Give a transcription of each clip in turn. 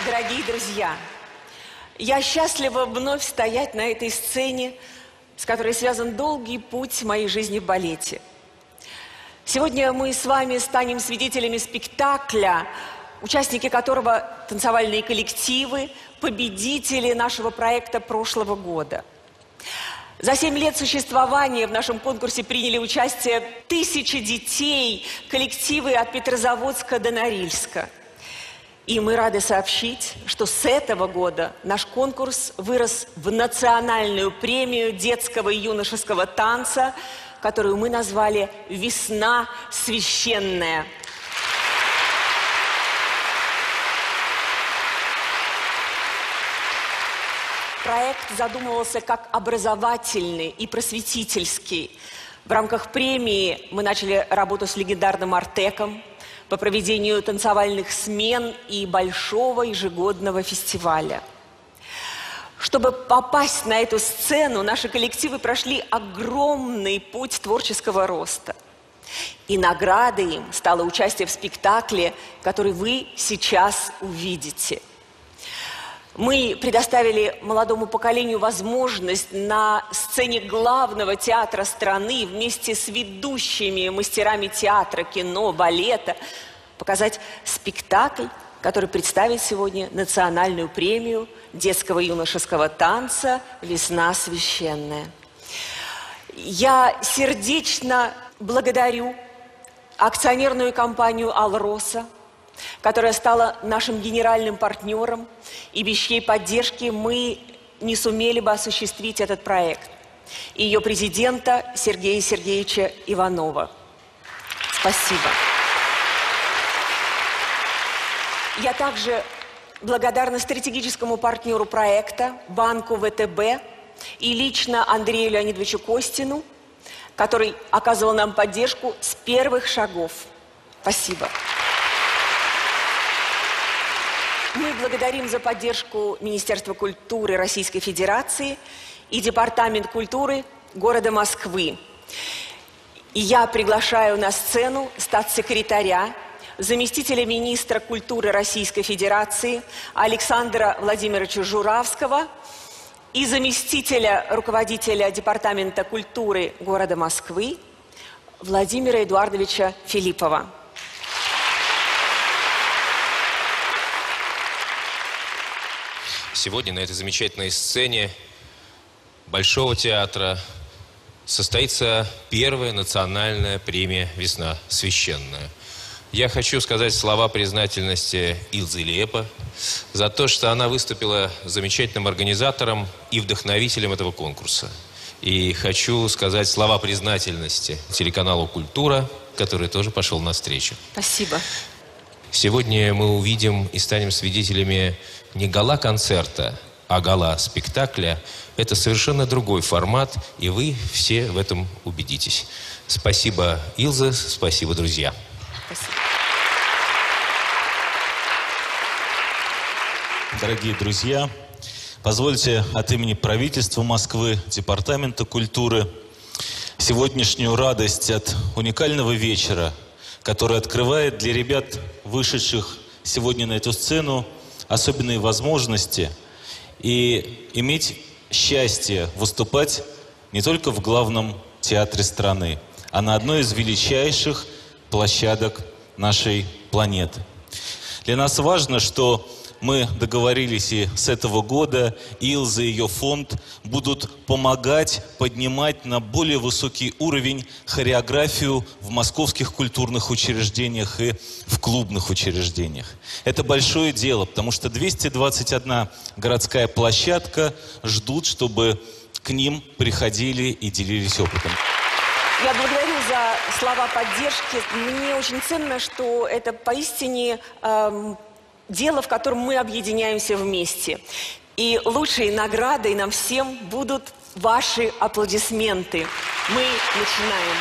Дорогие друзья, я счастлива вновь стоять на этой сцене, с которой связан долгий путь моей жизни в балете. Сегодня мы с вами станем свидетелями спектакля, участники которого танцевальные коллективы, победители нашего проекта прошлого года. За 7 лет существования в нашем конкурсе приняли участие 1000 детей, коллективы от Петрозаводска до Норильска. И мы рады сообщить, что с этого года наш конкурс вырос в национальную премию детского и юношеского танца, которую мы назвали «Весна священная». Проект задумывался как образовательный и просветительский. В рамках премии мы начали работу с легендарным «Артеком» по проведению танцевальных смен и большого ежегодного фестиваля. Чтобы попасть на эту сцену, наши коллективы прошли огромный путь творческого роста. И наградой им стало участие в спектакле, который вы сейчас увидите. Мы предоставили молодому поколению возможность на сцене главного театра страны вместе с ведущими мастерами театра, кино, балета показать спектакль, который представит сегодня национальную премию детского и юношеского танца «Весна священная». Я сердечно благодарю акционерную компанию «Алроса», которая стала нашим генеральным партнером, и без чьей поддержки мы не сумели бы осуществить этот проект. И ее президента Сергея Сергеевича Иванова. Спасибо. Я также благодарна стратегическому партнеру проекта, банку ВТБ, и лично Андрею Леонидовичу Костину, который оказывал нам поддержку с первых шагов. Спасибо. Мы благодарим за поддержку Министерства культуры Российской Федерации и Департамент культуры города Москвы. И я приглашаю на сцену статс-секретаря, заместителя министра культуры Российской Федерации Александра Владимировича Журавского и заместителя руководителя Департамента культуры города Москвы Владимира Эдуардовича Филиппова. Сегодня на этой замечательной сцене Большого театра состоится первая национальная премия «Весна священная». Я хочу сказать слова признательности Илзе Лепа за то, что она выступила замечательным организатором и вдохновителем этого конкурса. И хочу сказать слова признательности телеканалу «Культура», который тоже пошел навстречу. Спасибо. Сегодня мы увидим и станем свидетелями не гала-концерта, а гала-спектакля. Это совершенно другой формат, и вы все в этом убедитесь. Спасибо, Илза, спасибо, друзья. Спасибо. Дорогие друзья, позвольте от имени правительства Москвы, Департамента культуры, сегодняшнюю радость от уникального вечера, который открывает для ребят, вышедших сегодня на эту сцену, особенные возможности и иметь счастье выступать не только в главном театре страны, а на одной из величайших площадок нашей планеты. Для нас важно, что мы договорились, и с этого года Илза и ее фонд будут помогать поднимать на более высокий уровень хореографию в московских культурных учреждениях и в клубных учреждениях. Это большое дело, потому что 221 городская площадка ждут, чтобы к ним приходили и делились опытом. Я благодарю за слова поддержки. Мне очень ценно, что это поистине дело, в котором мы объединяемся вместе. И лучшей наградой нам всем будут ваши аплодисменты. Мы начинаем.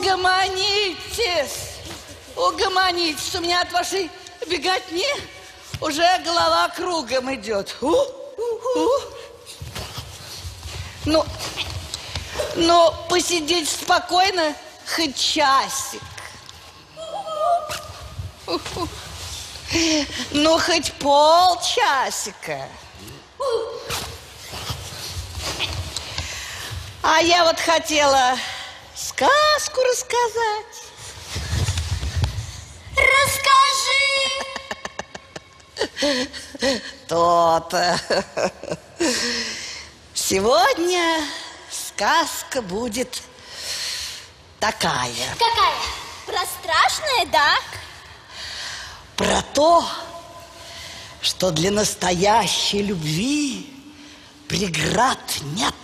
Угомонитесь, угомонитесь. У меня от вашей беготни уже голова кругом идет. Ну, посидеть спокойно хоть часик. Ну, хоть полчасика. А я вот хотела сказку рассказать. Расскажи. То-то. Сегодня сказка будет такая. Какая? Про страшное, да? Про то, что для настоящей любви преград нет.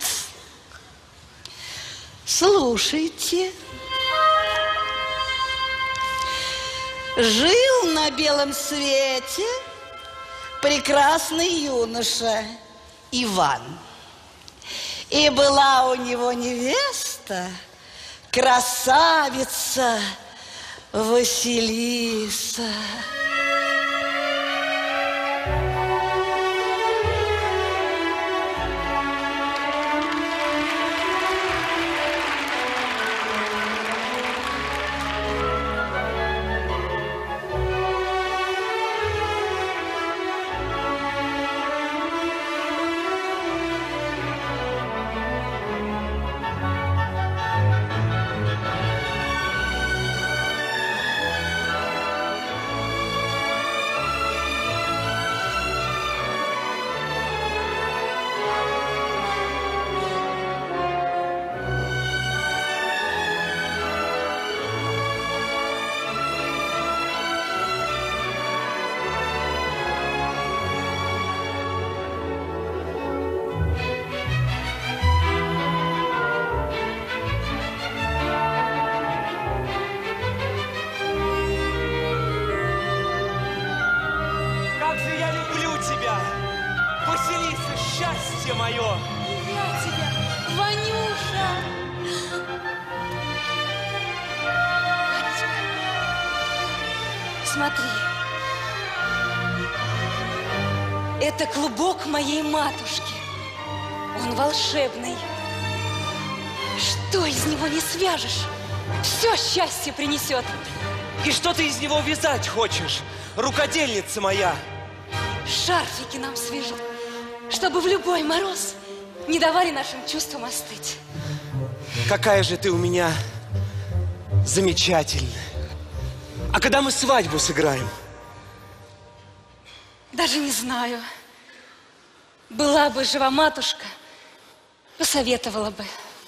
Слушайте. Жил на белом свете прекрасный юноша Иван. И была у него невеста, красавица Василиса. Счастье мое! Я тебя, Ванюша! Смотри. Это клубок моей матушки. Он волшебный. Что из него не свяжешь, все счастье принесет. И что ты из него вязать хочешь, рукодельница моя? Шарфики нам свяжут, чтобы в любой мороз не давали нашим чувствам остыть. Какая же ты у меня замечательная. А когда мы свадьбу сыграем? Даже не знаю. Была бы жива матушка, посоветовала бы.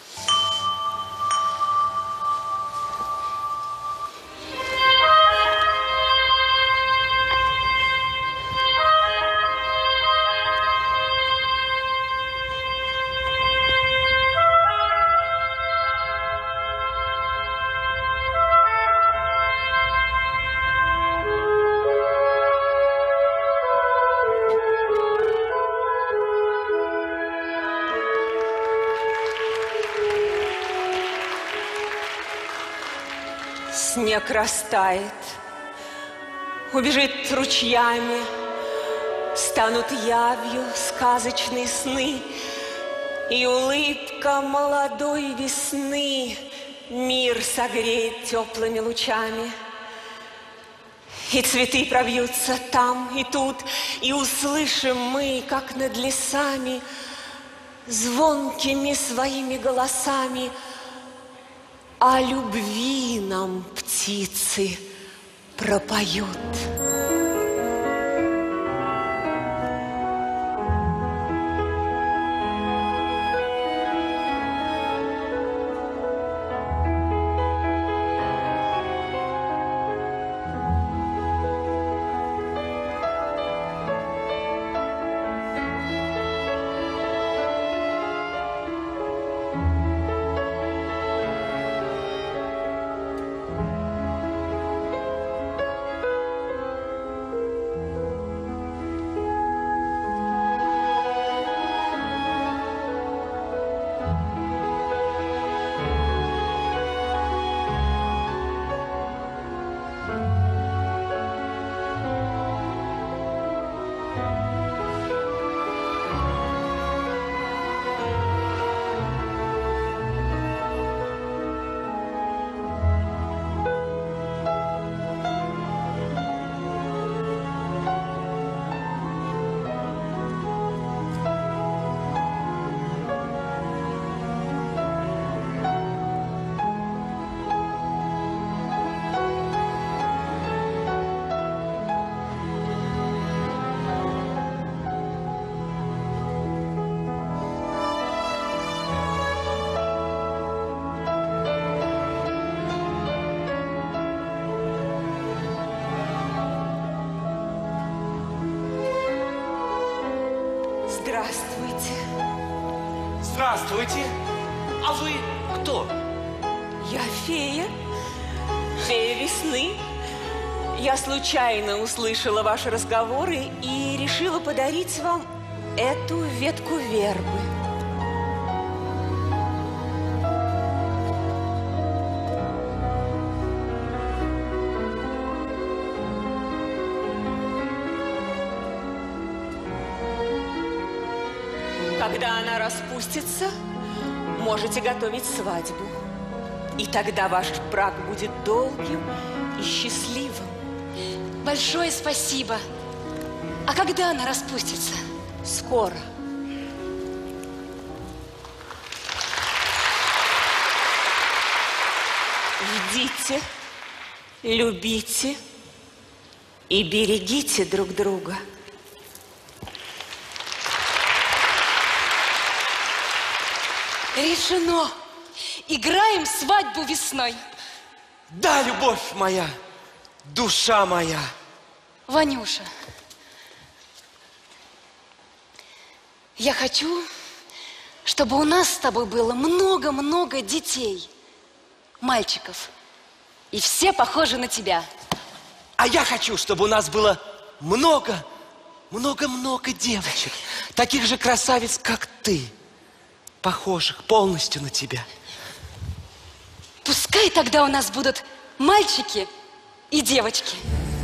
Снег растает, убежит ручьями, станут явью сказочные сны, и улыбка молодой весны мир согреет теплыми лучами. И цветы пробьются там и тут, и услышим мы, как над лесами, звонкими своими голосами о любви нам птицы пропоют. Здравствуйте. Здравствуйте. А вы кто? Я фея. Фея весны. Я случайно услышала ваши разговоры и решила подарить вам эту ветку вербы. Когда она распустится, можете готовить свадьбу. И тогда ваш брак будет долгим и счастливым. Большое спасибо. А когда она распустится? Скоро. Ждите, любите и берегите друг друга. Решено. Играем свадьбу весной. Да, любовь моя, душа моя. Ванюша, я хочу, чтобы у нас с тобой было много-много детей, мальчиков. И все похожи на тебя. А я хочу, чтобы у нас было много девочек. Таких же красавиц, как ты. Похожих полностью на тебя. Пускай тогда у нас будут мальчики и девочки.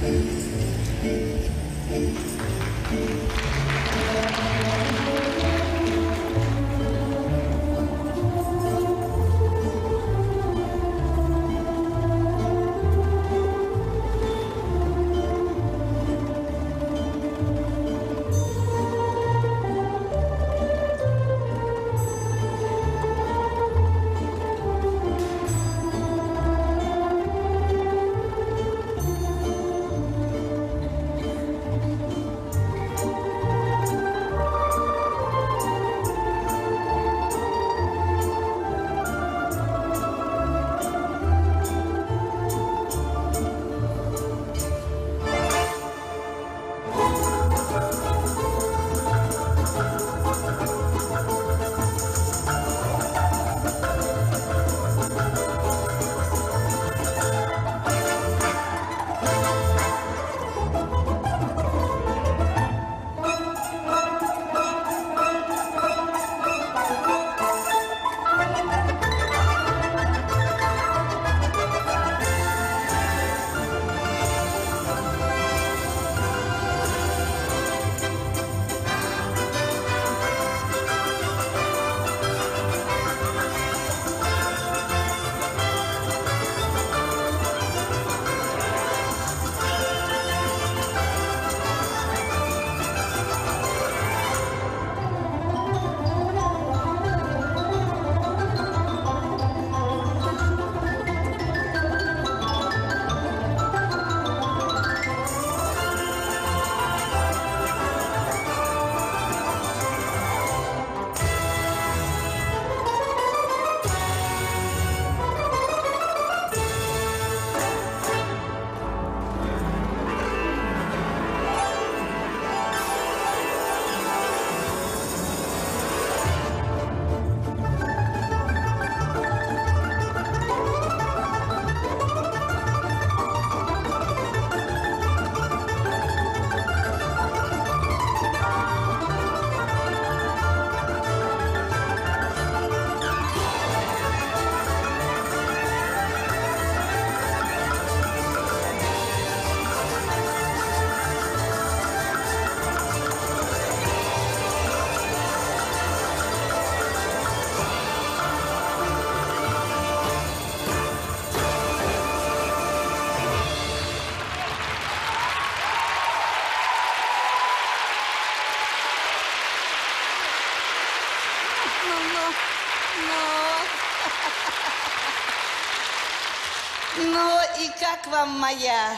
Ну, и как вам моя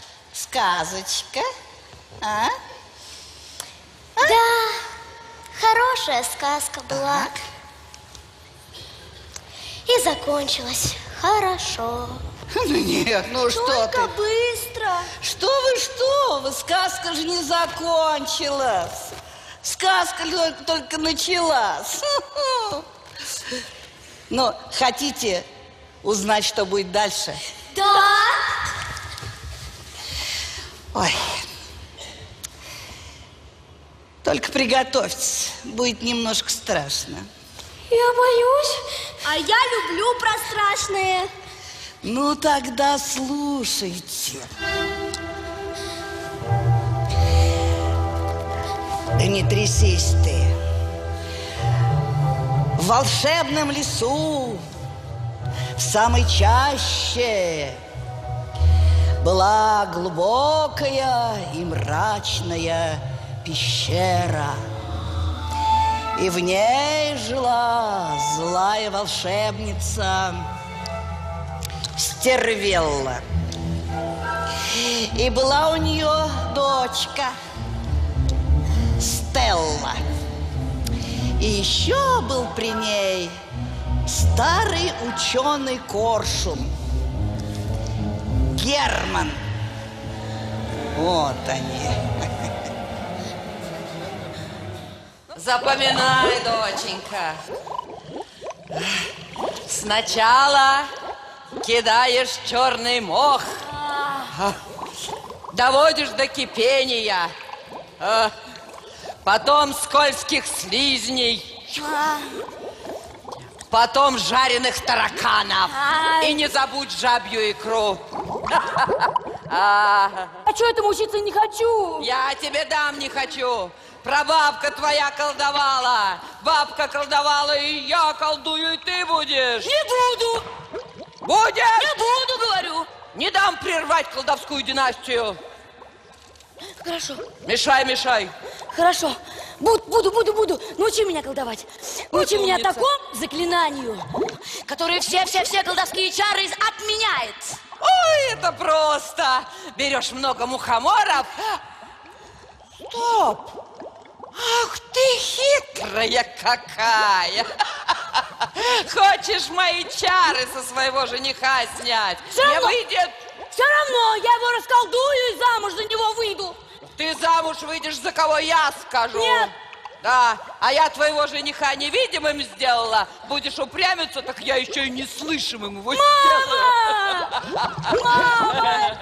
сказочка, а? Да, хорошая сказка была. Так. И закончилась хорошо. Ну нет, ну что Только ты? быстро. Что вы, сказка же не закончилась. Сказка только началась. Ну, хотите узнать, что будет дальше? Да. Ой. Только приготовьтесь, будет немножко страшно. Я боюсь. А я люблю про страшные. Ну, тогда слушайте. Да не трясись ты. В волшебном лесу, в самой чаще, была глубокая и мрачная пещера. И в ней жила злая волшебница Стервелла. И была у нее дочка Стелла. И еще был при ней старый ученый коршун Герман. Вот они. Запоминай, доченька. Сначала кидаешь черный мох, доводишь до кипения, потом скользких слизней, потом жареных тараканов. И не забудь жабью икру. А что этому учиться не хочу? Я тебе дам не хочу. Прабабка твоя колдовала. Бабка колдовала, и я колдую, и ты будешь. Не буду. Будешь? Не буду, говорю. Не дам прервать колдовскую династию. Хорошо. Мешай, мешай. Хорошо. Буду. Научи меня колдовать. Научи меня умница. такому заклинанию, которое все колдовские чары отменяет. Ой, это просто. Берешь много мухоморов. Стоп. Ах ты хитрая какая. Хочешь мои чары со своего жениха снять? Все равно. Выйдет. Все равно, я его расколдую и замуж за него выйду. Ты замуж выйдешь, за кого я скажу. Нет. Да, а я твоего жениха невидимым сделала. Будешь упрямиться, так я еще и неслышимым его сделаю. Мама!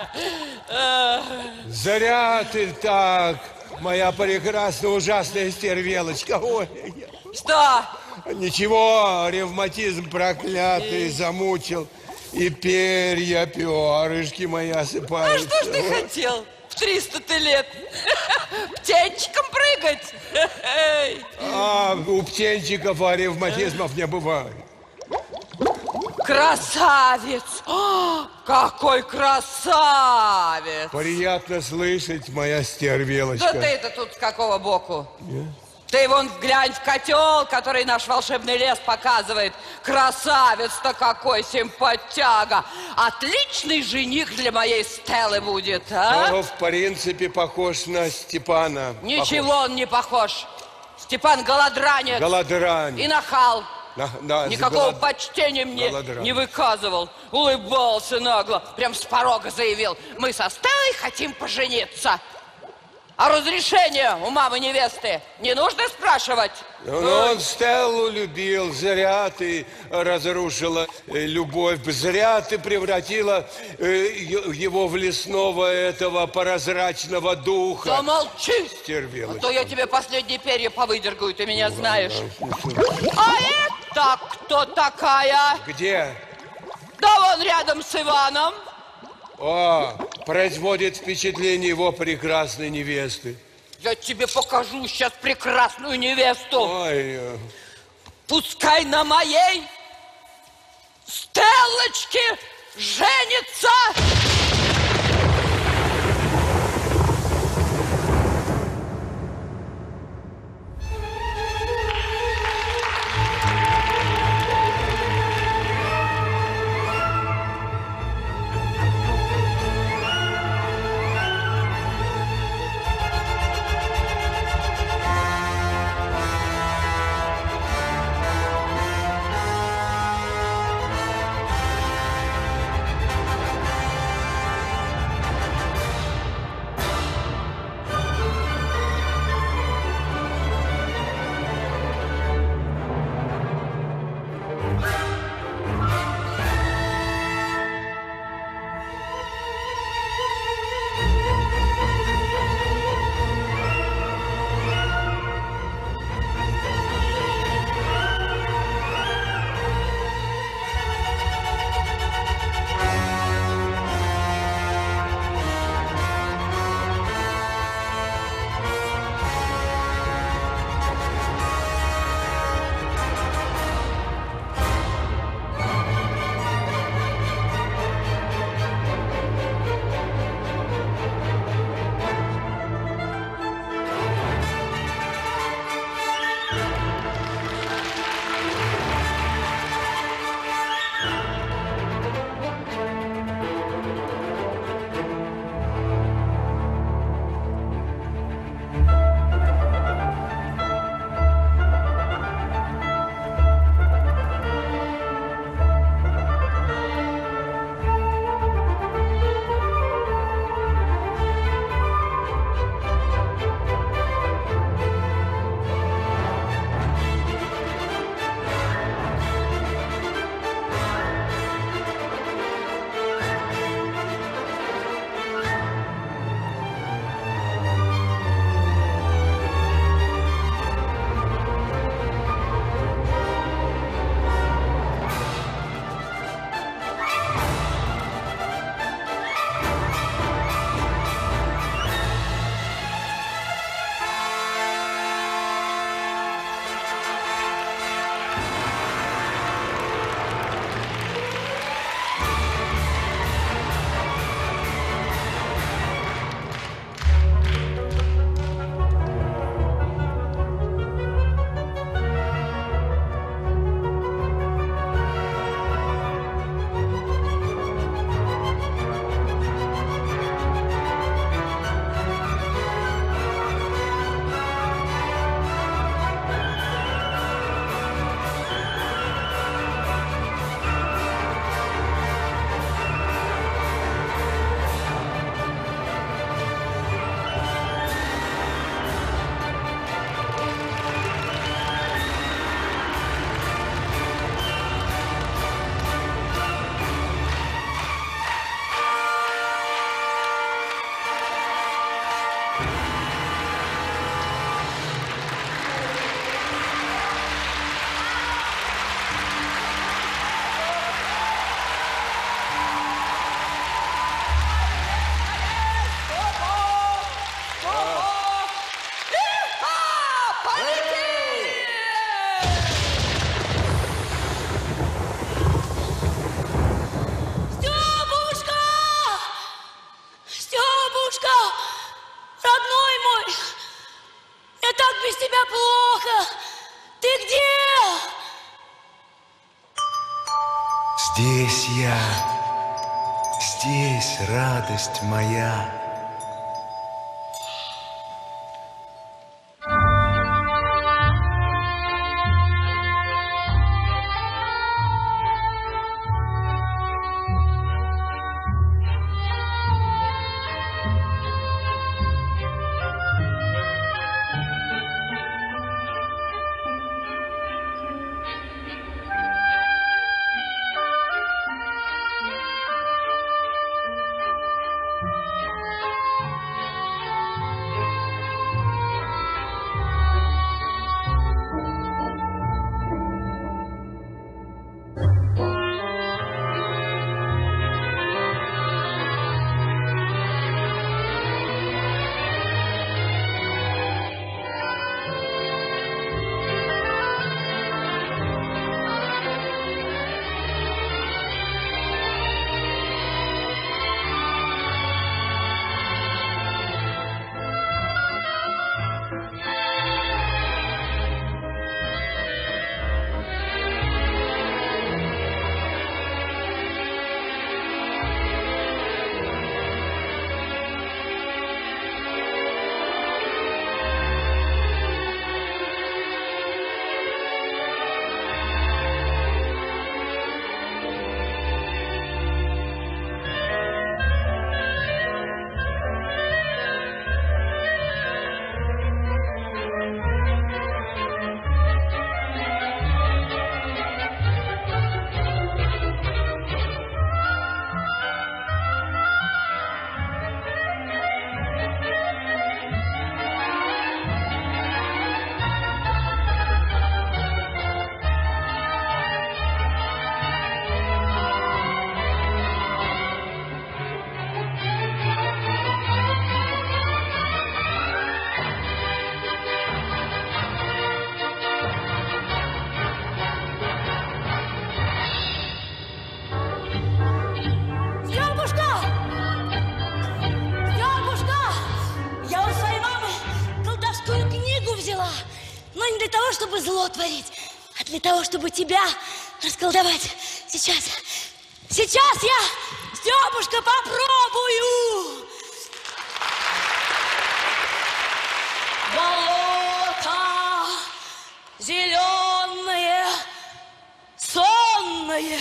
Зря ты так, моя прекрасная, ужасная стервелочка. Ой, Что? ничего, ревматизм проклятый замучил. И перья, перышки мои А осыпаются. что ж ты хотел? В 300 лет птенчиком прыгать? А у птенчиков ревматизмов не бывает. Красавец! Какой красавец! Приятно слышать, моя стервелочка. Да ты-то тут с какого боку? Ты вон глянь в котел, который наш волшебный лес показывает. Красавец-то какой, симпатяга. Отличный жених для моей Стеллы будет, а? Ну, в принципе, похож на Степана. Ничего он не похож. Степан голодранец. Голодрань. И нахал. Да, Никакого почтения мне голодран. не выказывал. Улыбался нагло. Прям с порога заявил. Мы со Стеллой хотим пожениться. А разрешение у мамы невесты не нужно спрашивать? Ну, он Стеллу любил, зря ты разрушила любовь, зря ты превратила его в лесного этого прозрачного духа. Да молчи! Стервелочка. А то я тебе последние перья повыдергаю, ты меня знаешь. А это кто такая? Где? Да вон рядом с Иваном. О, производит впечатление его прекрасной невесты. Я тебе покажу сейчас прекрасную невесту. Ой, Пускай на моей Стеллочке женится. Здесь я, здесь радость моя. Чтобы зло творить, а для того, чтобы тебя расколдовать. Сейчас я, Степушка, попробую. Болото зеленое, сонное.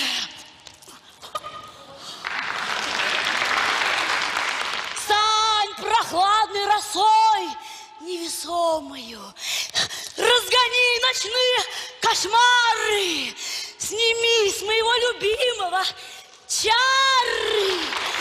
Стань прохладной росой невесомою. Разгони ночные кошмары, сними с моего любимого чары.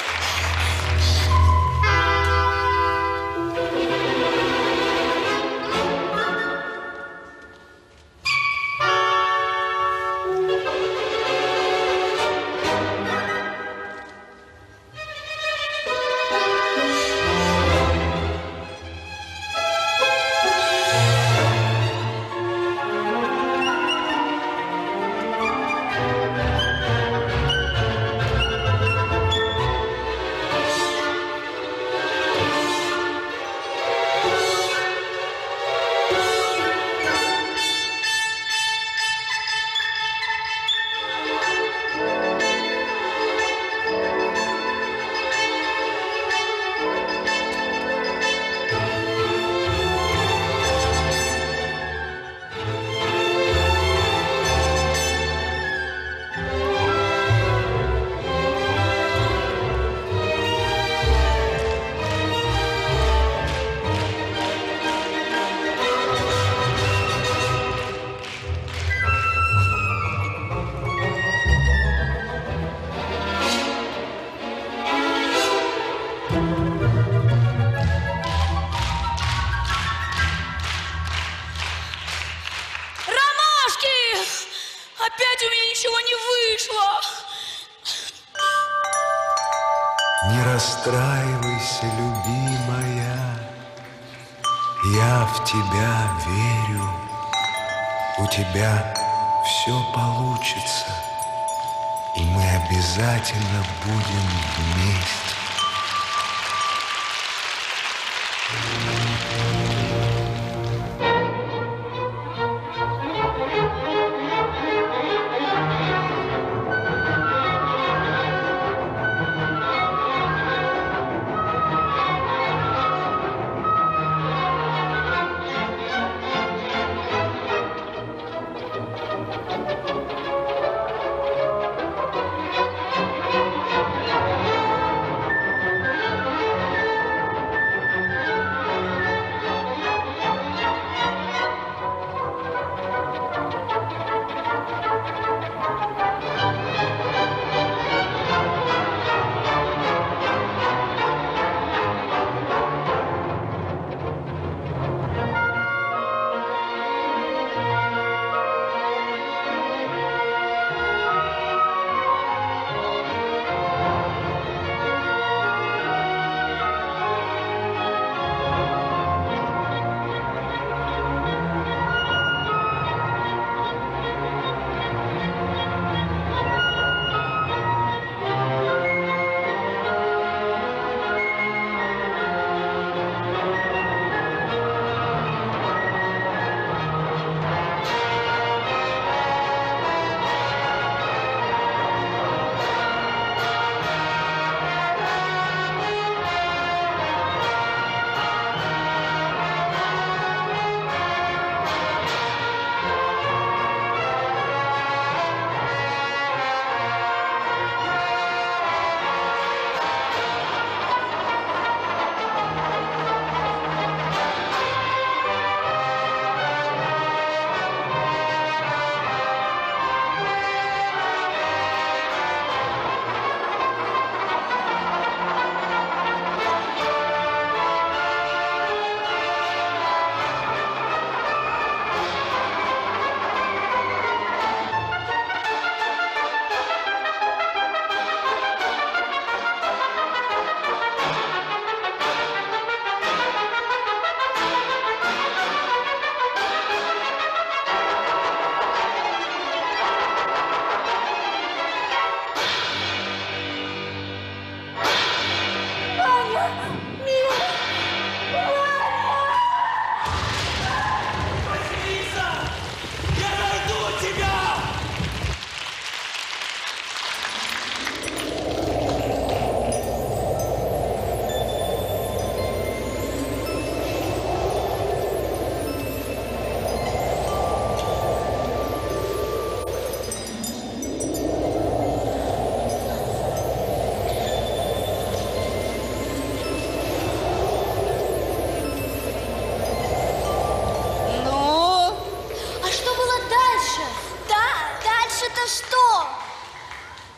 Опять у меня ничего не вышло. Не расстраивайся, любимая, я в тебя верю. У тебя все получится, и мы обязательно будем вместе.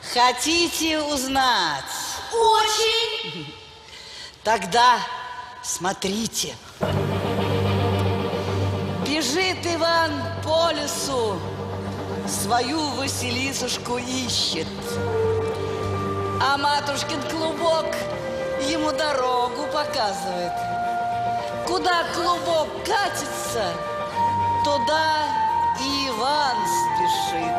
Хотите узнать? Очень. Тогда смотрите. Бежит Иван по лесу, свою Василисушку ищет. А матушкин клубок ему дорогу показывает. Куда клубок катится, туда и Иван спешит.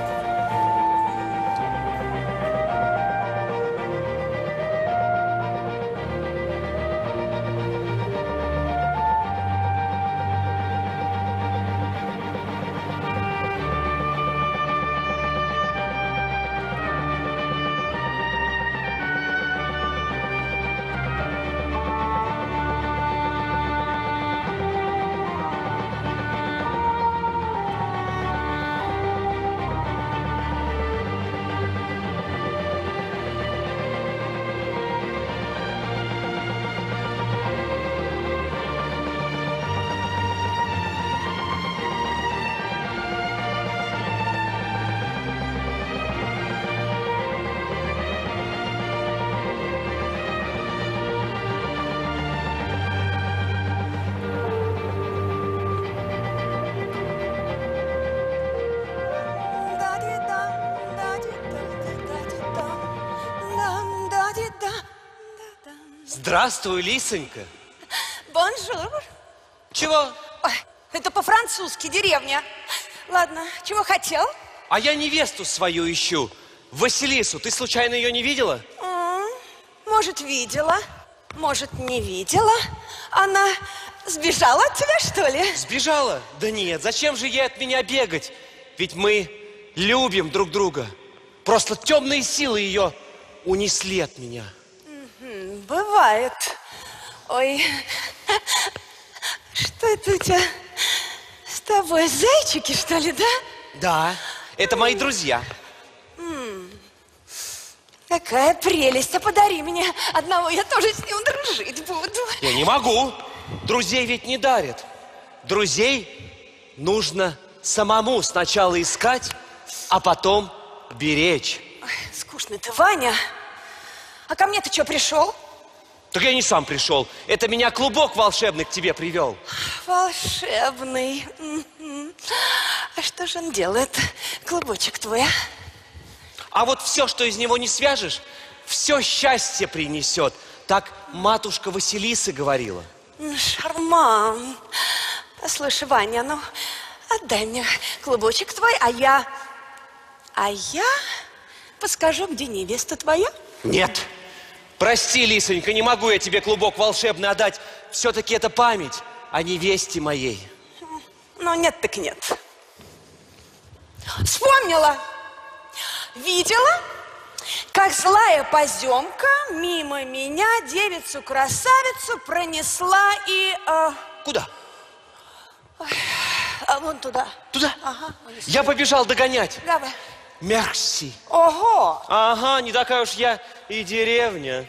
Здравствуй, Лисонька. Бонжур. Чего? Ой, это по-французски деревня. Ладно, чего хотел? А я невесту свою ищу. Василису. Ты случайно ее не видела? Может, видела, может, не видела. Она сбежала от тебя, что ли? Сбежала? Да нет, зачем же ей от меня бегать? Ведь мы любим друг друга. Просто темные силы ее унесли от меня. Бывает. Ой, что это у тебя с тобой, зайчики, что ли, да? Да, это мои друзья. Какая прелесть, а подари мне одного, я тоже с ним дружить буду. Я не могу, друзей ведь не дарят. Друзей нужно самому сначала искать, а потом беречь. Ой, скучно ты, Ваня. А ко мне ты что, пришел? Так я не сам пришел. Это меня клубок волшебный к тебе привел. Волшебный. А что же он делает, клубочек твой, а? А вот все, что из него не свяжешь, все счастье принесет. Так матушка Василиса говорила. Шарман. Послушай, Ваня, ну, отдай мне клубочек твой, а я подскажу, где невеста твоя. Нет. Прости, Лисонька, не могу я тебе клубок волшебный отдать. Все-таки это память о невесте моей. Ну, нет так нет. Вспомнила. Видела, как злая поземка мимо меня девицу-красавицу пронесла и... Куда? Вон туда. Туда? Ага. Я побежал догонять. Давай. Мерси. Ого. Ага, не такая уж я и деревня.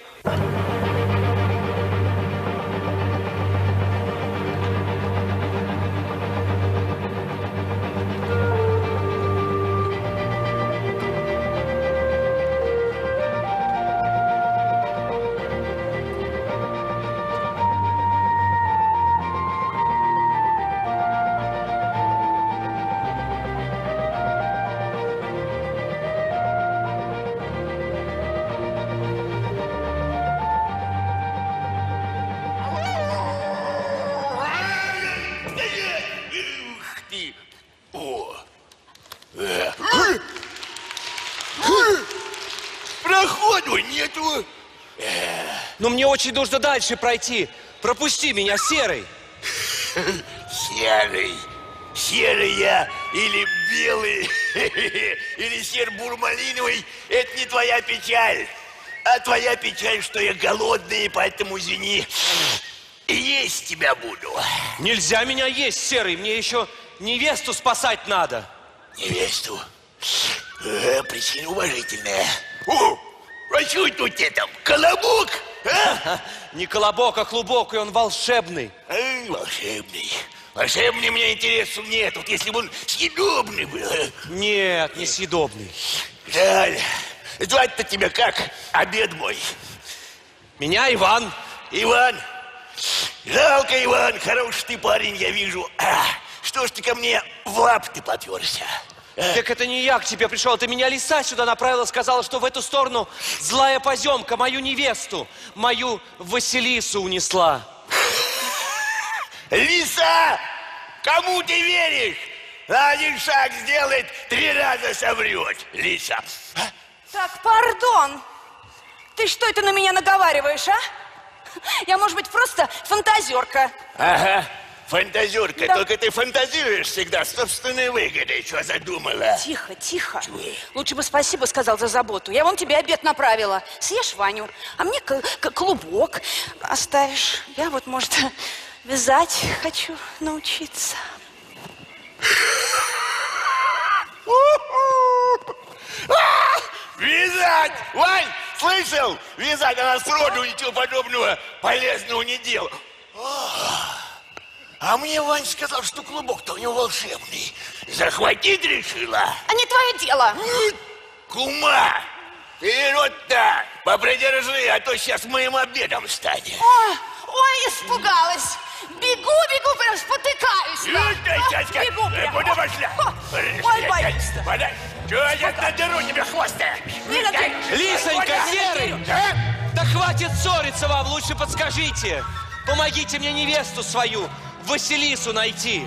Проходу нету. Но мне очень нужно дальше пройти. Пропусти меня, Серый. Серый. Серый я или белый, или сербур-малиновый, это не твоя печаль. А твоя печаль, что я голодный, и поэтому извини. И есть тебя буду. Нельзя меня есть, Серый. Мне еще невесту спасать надо. Невесту? Причина уважительная. О, а что тут это? Колобок? А? Не колобок, а клубок, и он волшебный. Волшебный. Волшебный мне интересу нет. Вот если бы он съедобный был. Нет, не съедобный. Жаль. Звать-то тебя как? Обед мой. Меня Иван. Иван. Жалко, Иван, хороший ты парень, я вижу. Что ж ты ко мне в лапы подперся? Так это не я к тебе пришел, это меня лиса сюда направила, сказала, что в эту сторону злая поземка мою невесту, мою Василису унесла. Лиса! Кому ты веришь? Один шаг сделает, 3 раза соврет. Лиса. Так, пардон. Ты что это на меня наговариваешь, а? Я, может быть, просто фантазерка. Ага, фантазерка. Да. Только ты фантазируешь всегда с собственной выгодой. Что задумала? Тихо, тихо. Лучше бы спасибо сказал за заботу. Я вон тебе обед направила. Съешь Ваню, а мне клубок оставишь. Я вот, может, вязать хочу научиться. Вязать! Вань, слышал? Вязать, она сроду ничего подобного полезного не делала. А мне Вань сказал, что клубок-то у него волшебный. Захватить решила? А не твое дело. Кума, ты вот так, попридержи, а то сейчас моим обедом станет. Ой, испугалась. Бегу, бегу, прям спотыкаюсь. Бегу прям. Куда пошла? Ой, боюсь-то. Чего я надеру тебе хвоста? Лисонька, серый! Да хватит ссориться вам, лучше подскажите. Помогите мне невесту свою, Василису, найти.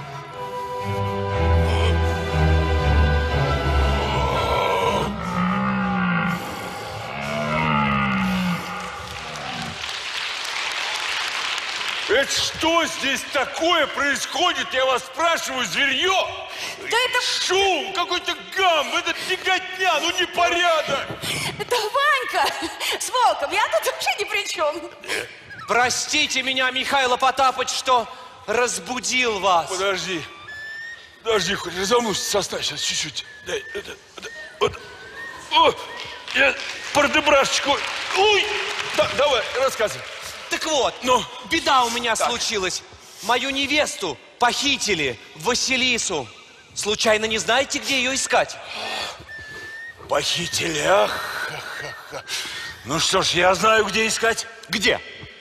Это что здесь такое происходит? Я вас спрашиваю, зверье? Да это... Шум, какой-то гам, это беготня, ну непорядок. Это Ванька с волком, я тут вообще ни при чем. Простите меня, Михаил Потапыч, что разбудил вас. Подожди, хоть разомнусь, составь сейчас чуть-чуть. Дай, вот. Я пардебрашечку. Ой, давай, рассказывай. Так вот, беда у меня случилась. Мою невесту похитили, Василису. Случайно не знаете, где ее искать? Похитили, ах. Ну что ж, я знаю, где искать. Где?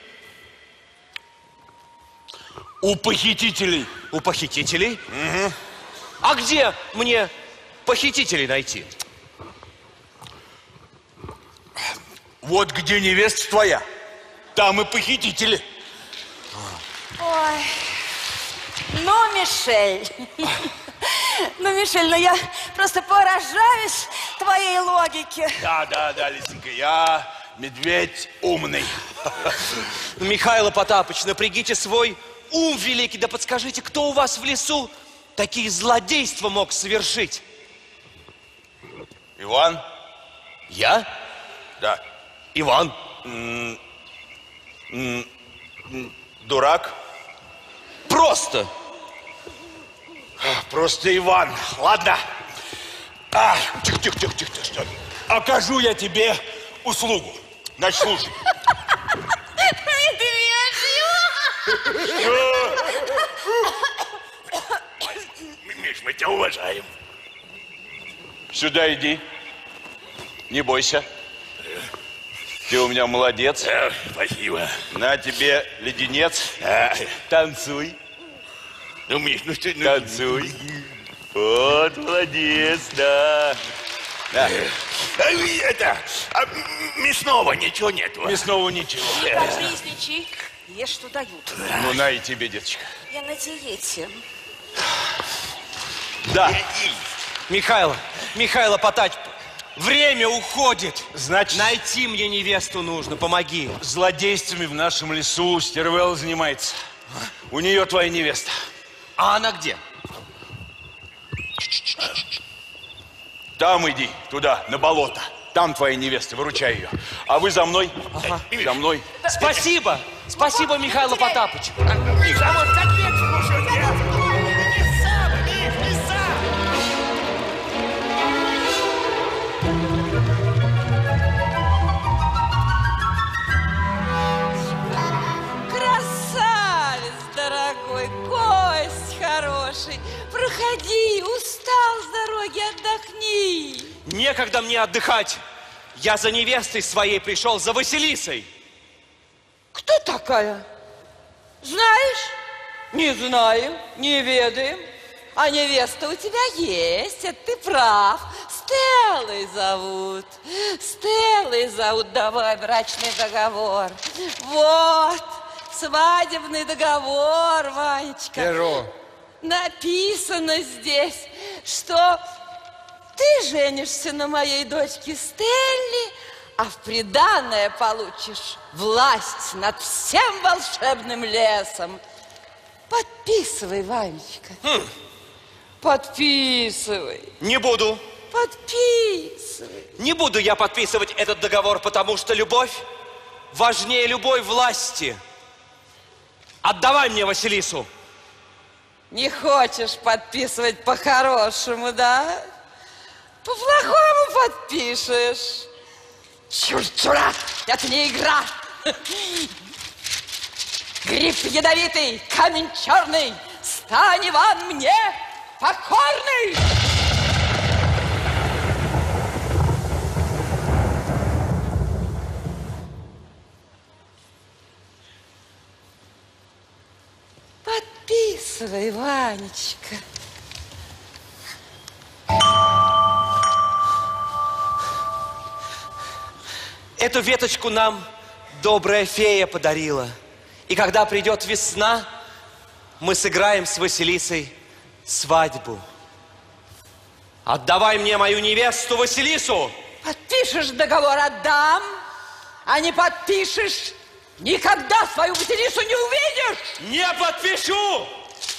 У похитителей. У похитителей? Угу. А где мне похитителей найти? Вот где невеста твоя, там и похитители. Ой, Мишель. Мишель, я просто поражаюсь твоей логике. Да, Лисенька, я медведь умный. Михаил Потапыч, напрягите свой ум великий, да подскажите, кто у вас в лесу такие злодейства мог совершить? Иван? Я? Да. Иван? Дурак? Просто Иван. Ладно. Тихо. Окажу я тебе услугу. Значит, слушай. Миш, мы тебя уважаем. Сюда иди. Не бойся. Ты у меня молодец. Спасибо. На тебе леденец. Танцуй. Ну, Миш, что... Танцуй. Вот, молодец, да. Мясного ничего нету. Мясного ничего. Не капризничай. Ешь, что дают. Ну, на и тебе, деточка. Я на диете. Да. Михаил Потапыч, время уходит. Значит, найти мне невесту нужно, помоги. Злодействами в нашем лесу Стервелла занимается. У нее твоя невеста. А она где? Там иди, туда, на болото. Там твоя невеста, выручай ее. А вы за мной. Ага. За мной. Спасибо, Михаил Потапыч. Красавец, дорогой, гость хороший. Проходи, устал с дороги, отдохни. Некогда мне отдыхать. Я за невестой своей пришел, за Василисой. Кто такая? Знаешь? Не знаю, не ведаем. А невеста у тебя есть, это ты прав. Стеллой зовут. Стеллой зовут. Давай брачный договор. Вот, свадебный договор, Ванечка. Перо. Написано здесь, что ты женишься на моей дочке Стелле, а в приданое получишь власть над всем волшебным лесом. Подписывай, Ванечка. Подписывай. Не буду. Подписывай. Не буду я подписывать этот договор, потому что любовь важнее любой власти. Отдавай мне Василису. Не хочешь подписывать по-хорошему, да? По-плохому подпишешь. Чур-чура, это не игра. Гриб ядовитый, камень черный, стань, Иван, мне покорный. Подписывай, Ванечка. Эту веточку нам добрая фея подарила. И когда придет весна, мы сыграем с Василисой свадьбу. Отдавай мне мою невесту Василису. Подпишешь договор, отдам. А не подпишешь, никогда свою Василису не увидишь. Не подпишу!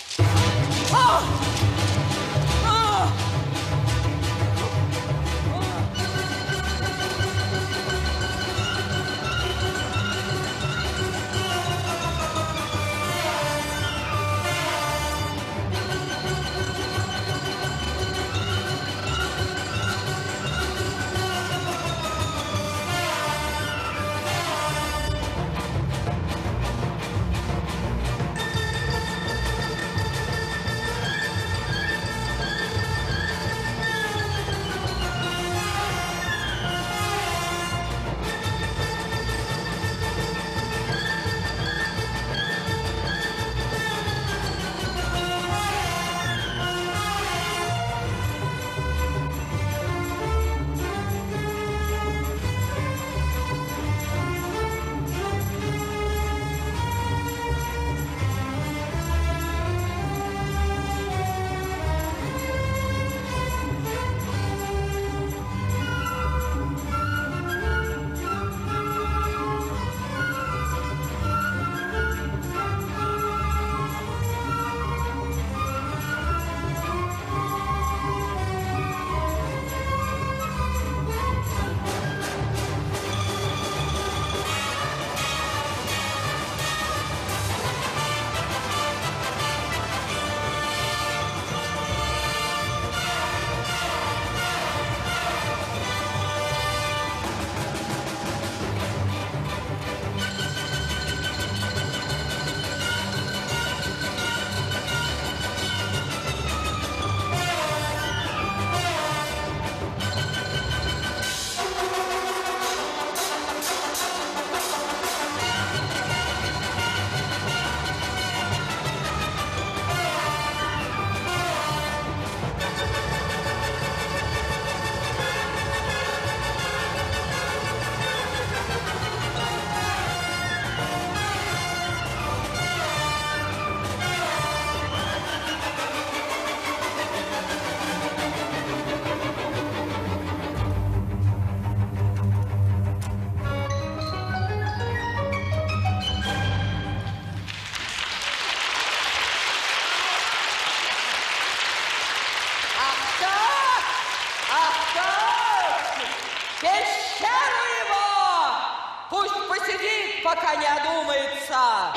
Пока не одумается.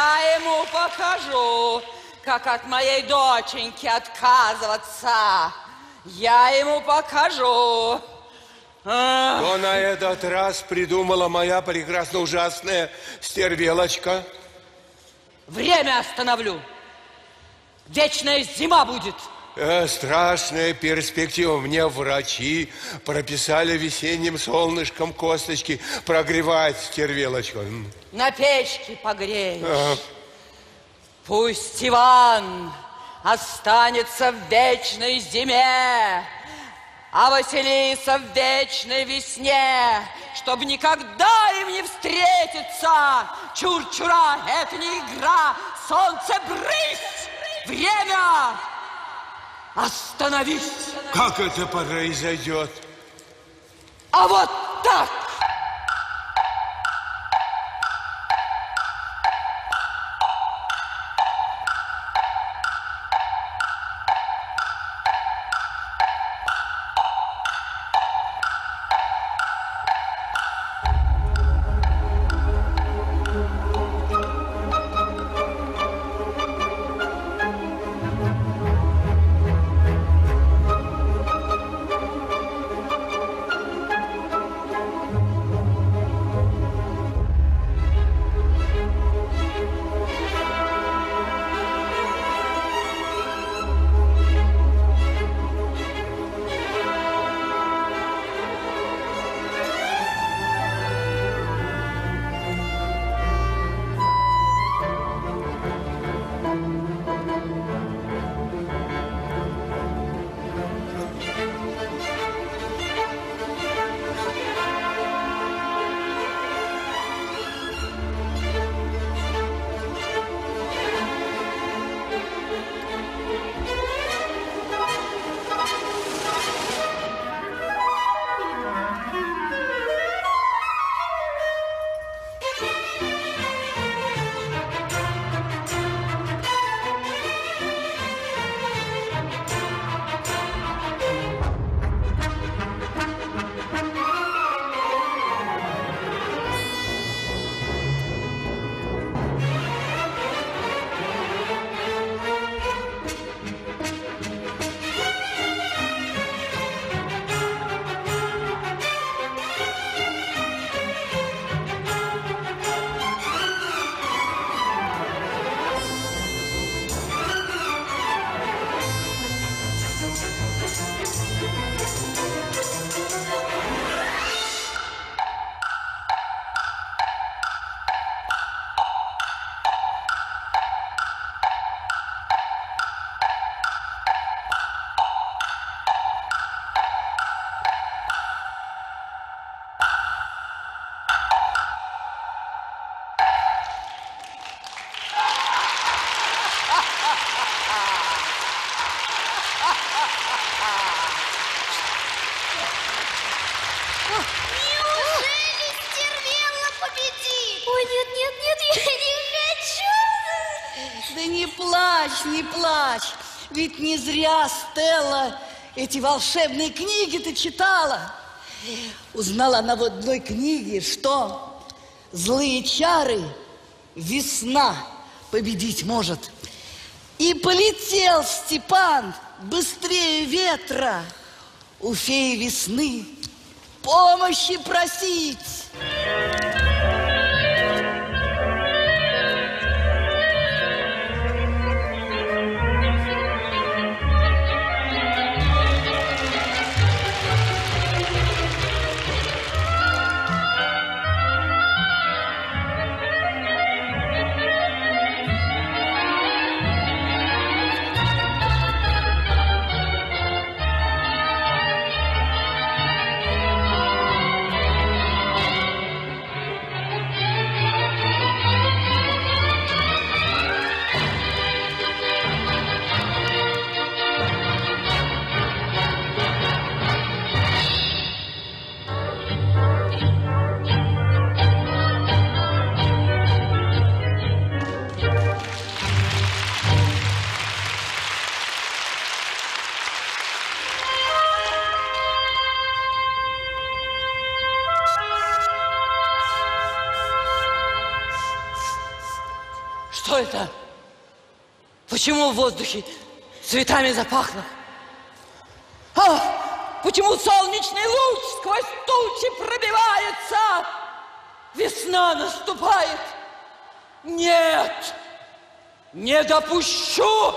Я ему покажу, как от моей доченьки отказываться. Я ему покажу. Что на этот раз придумала моя прекрасно ужасная стервелочка? Время остановлю. Вечная зима будет. Страшная перспектива. Мне врачи прописали весенним солнышком косточки прогревать стервелочку. На печке погреешь. Пусть Иван останется в вечной зиме, а Василиса в вечной весне, чтобы никогда им не встретиться. Чур-чура, это не игра. Солнце, брысь! Время! Остановись! Как это произойдет? А вот так! Неужели стервела победит? Ой, нет, я не хочу. Да не плачь, не плачь. Ведь не зря Стелла эти волшебные книги-то читала. Узнала она в одной книге, что злые чары весна победить может. И полетел Степан быстрее ветра у феи весны помощи просить. это? Почему в воздухе цветами запахло? А, почему солнечный луч сквозь тучи пробивается? Весна наступает. Нет, не допущу!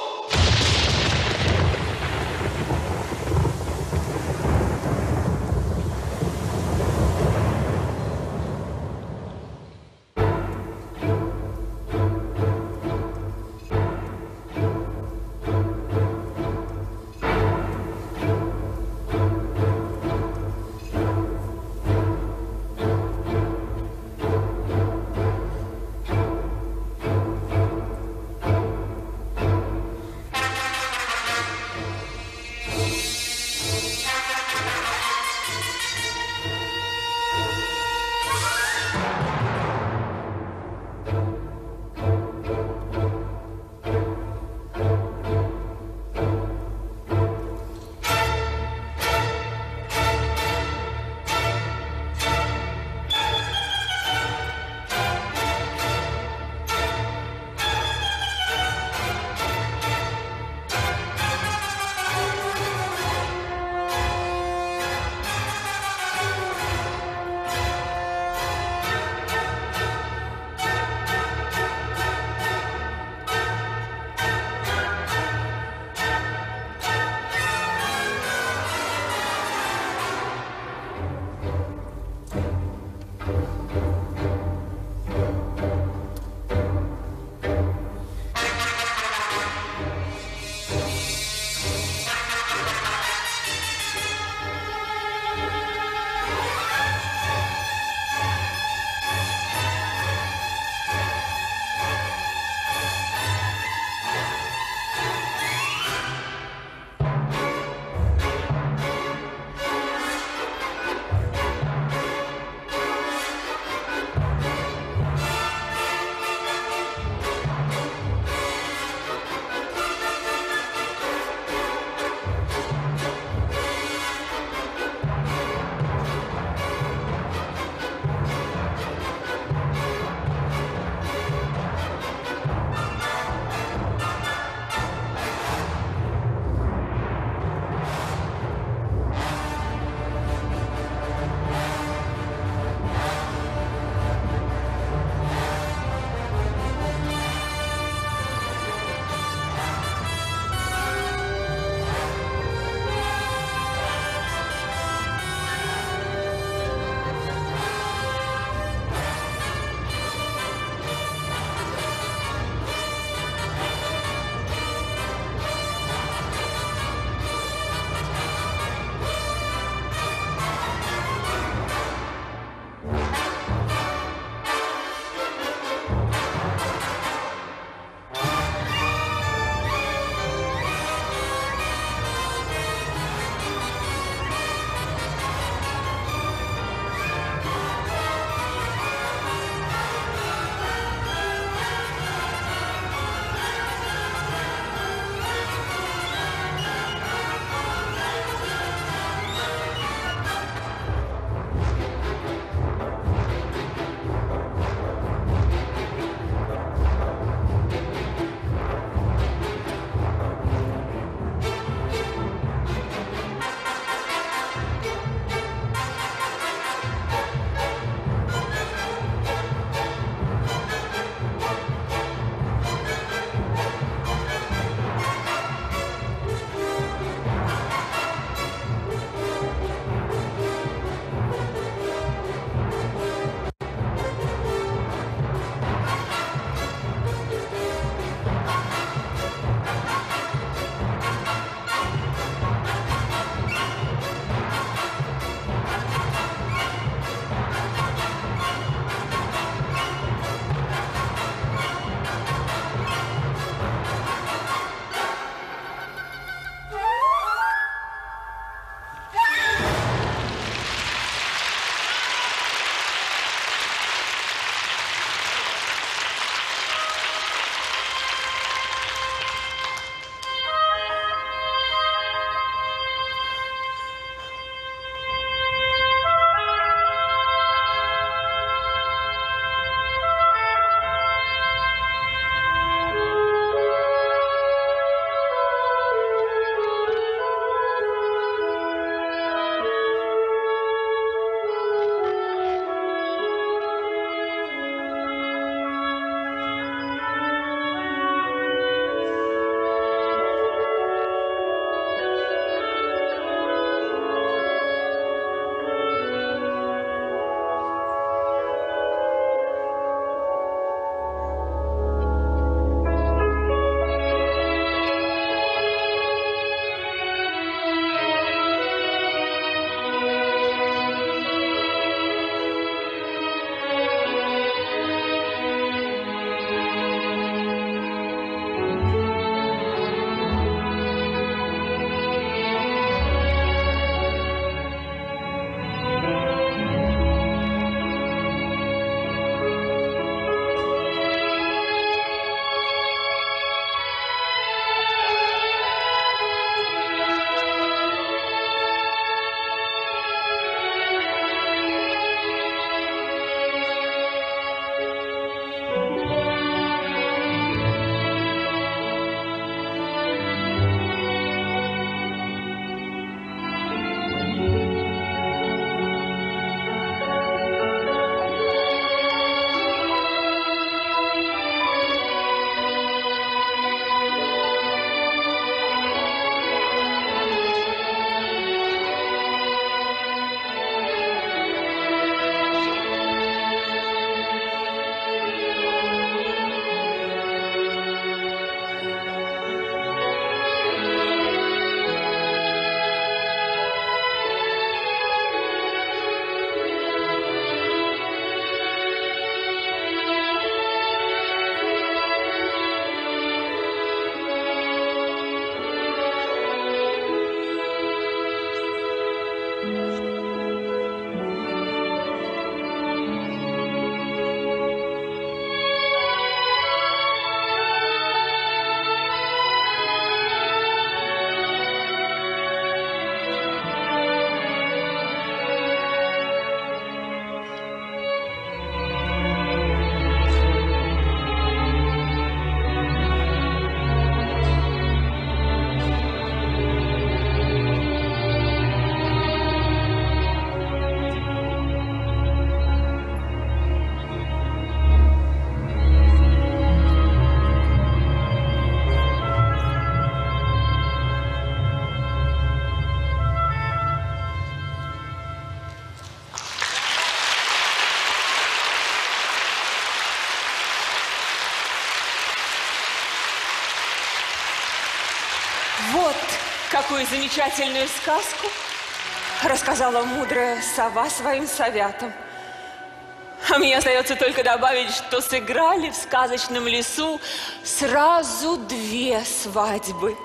Вот какую замечательную сказку рассказала мудрая сова своим советам. А мне остается только добавить, что сыграли в сказочном лесу сразу 2 свадьбы.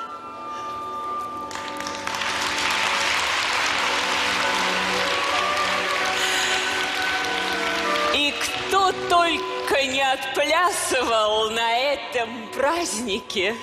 И кто только не отплясывал на этом празднике.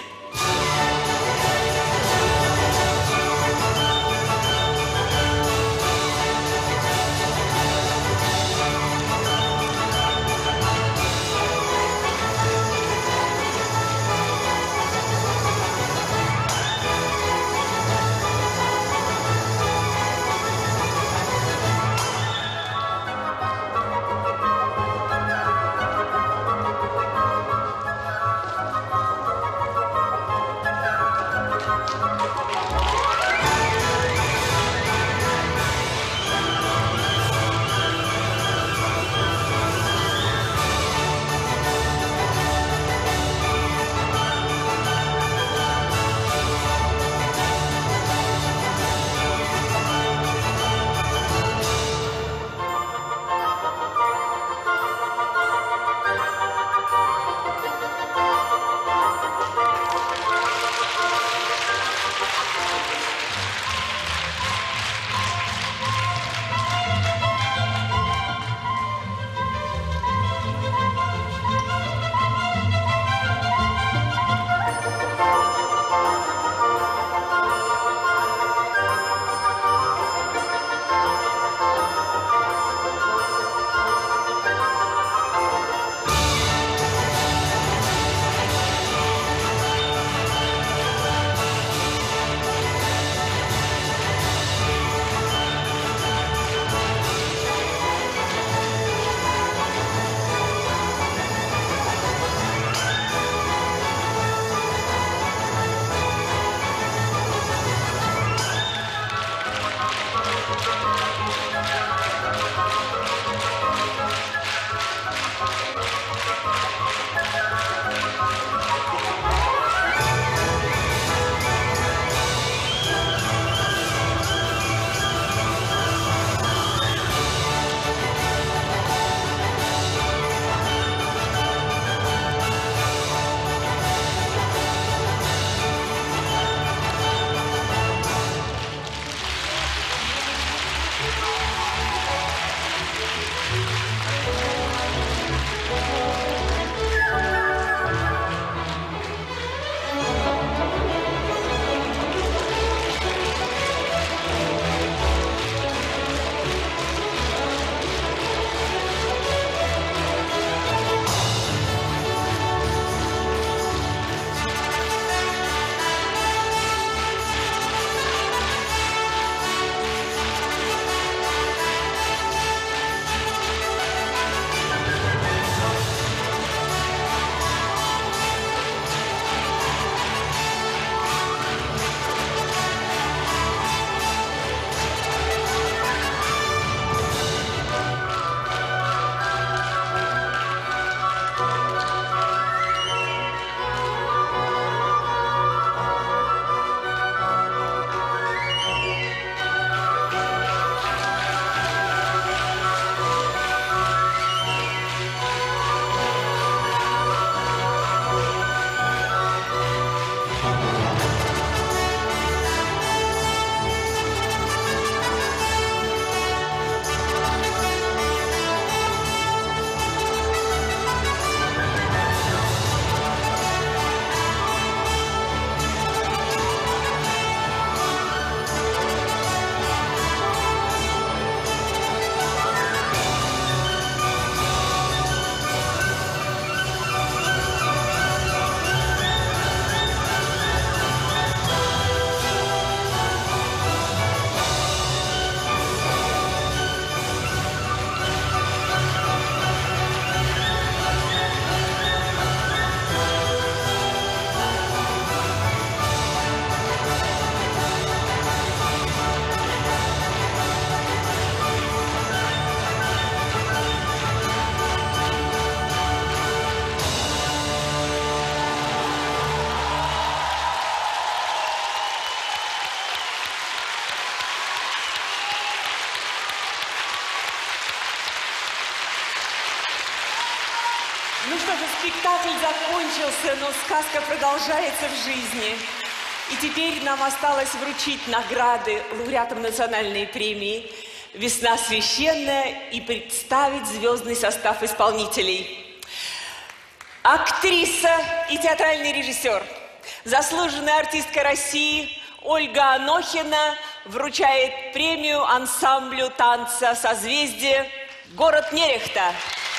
Спектакль закончился, но сказка продолжается в жизни. И теперь нам осталось вручить награды лауреатам национальной премии «Весна священная» и представить звездный состав исполнителей. Актриса и театральный режиссер, заслуженная артистка России Ольга Анохина вручает премию ансамблю танца «Созвездие» «Город Нерехта».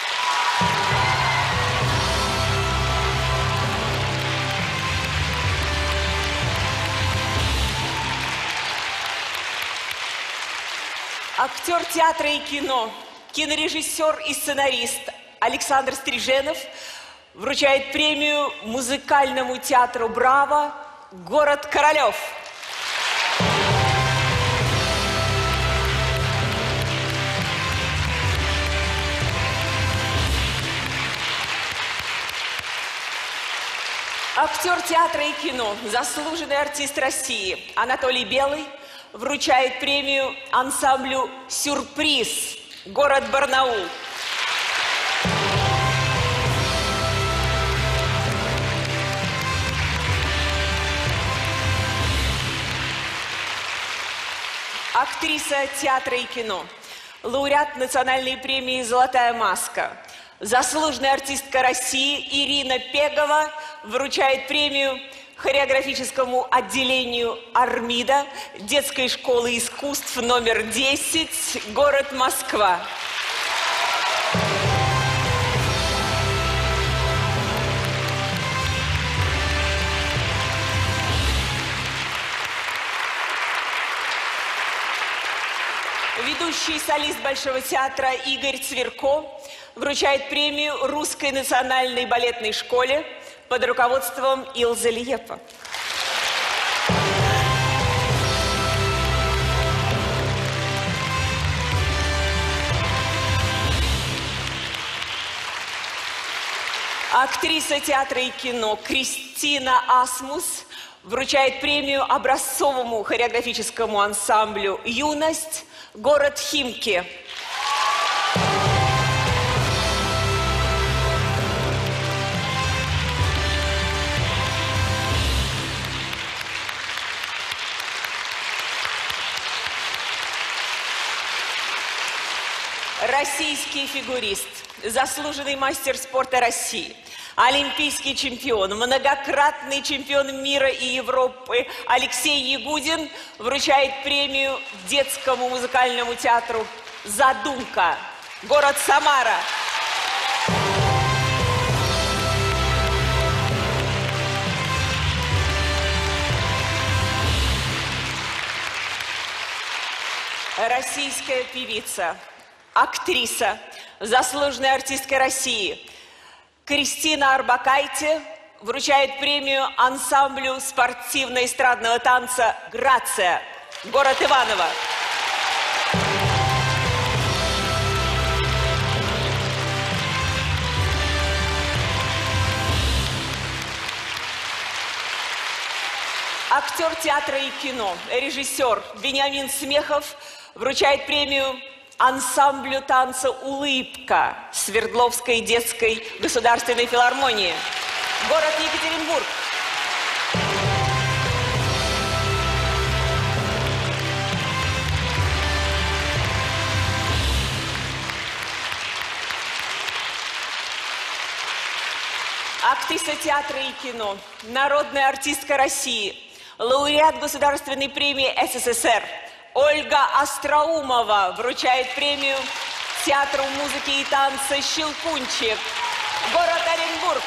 Актер театра и кино, кинорежиссер и сценарист Александр Стриженов вручает премию музыкальному театру «Браво» «Город Королев». Актер театра и кино, заслуженный артист России Анатолий Белый вручает премию ансамблю «Сюрприз» город Барнаул. Актриса театра и кино, лауреат национальной премии «Золотая маска», заслуженная артистка России Ирина Пегова вручает премию хореографическому отделению «Армида» детской школы искусств номер 10, город Москва. Ведущий солист Большого театра Игорь Цверко вручает премию Русской национальной балетной школе под руководством Илзы Лиепа. Актриса театра и кино Кристина Асмус вручает премию образцовому хореографическому ансамблю «Юность», город Химки. Российский фигурист, заслуженный мастер спорта России, олимпийский чемпион, многократный чемпион мира и Европы Алексей Ягудин вручает премию детскому музыкальному театру «Задумка», город Самара. Российская певица, актриса, заслуженная артистка России Кристина Арбакайте вручает премию ансамблю спортивно-эстрадного танца «Грация», город Иваново. Актер театра и кино, режиссер Вениамин Смехов вручает премию ансамблю танца «Улыбка» Свердловской детской государственной филармонии, город Екатеринбург. Актриса театра и кино, народная артистка России, лауреат Государственной премии СССР Ольга Остроумова вручает премию театру музыки и танца «Щелкунчик», город Оренбург.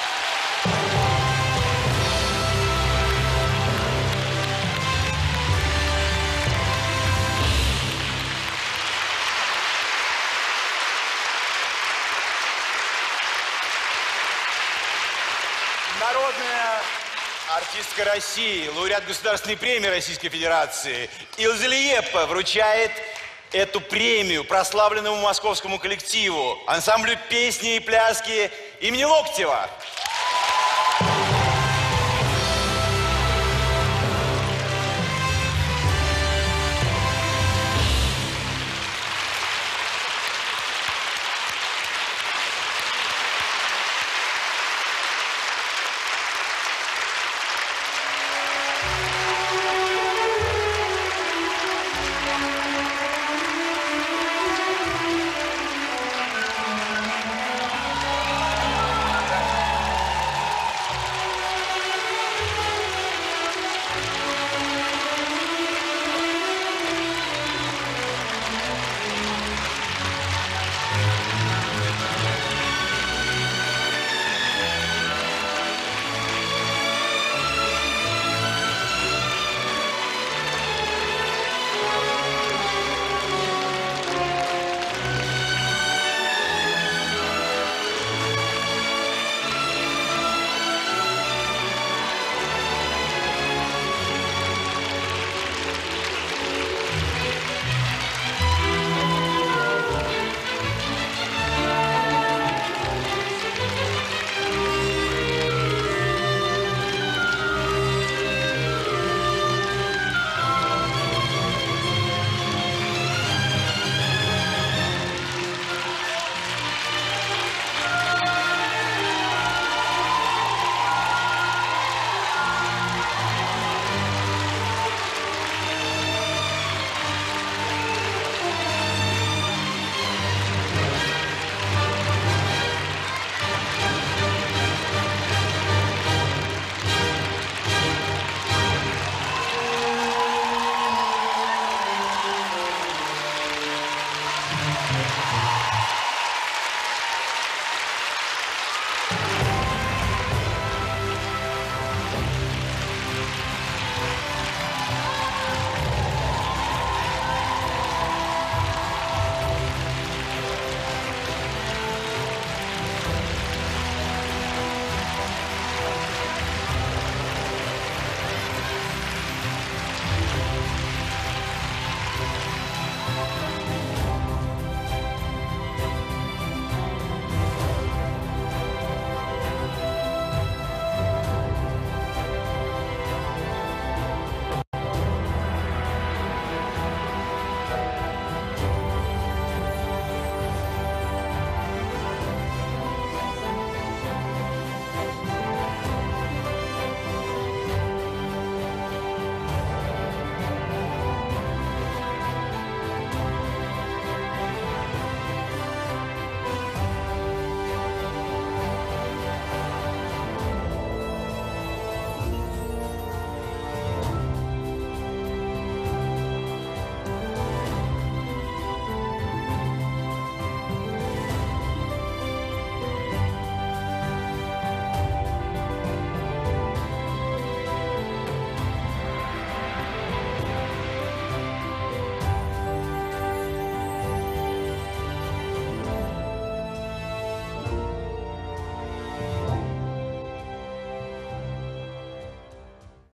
Народная артистка России, лауреат Государственной премии Российской Федерации Илза Лиепа вручает эту премию прославленному московскому коллективу ансамблю песни и пляски имени Локтева.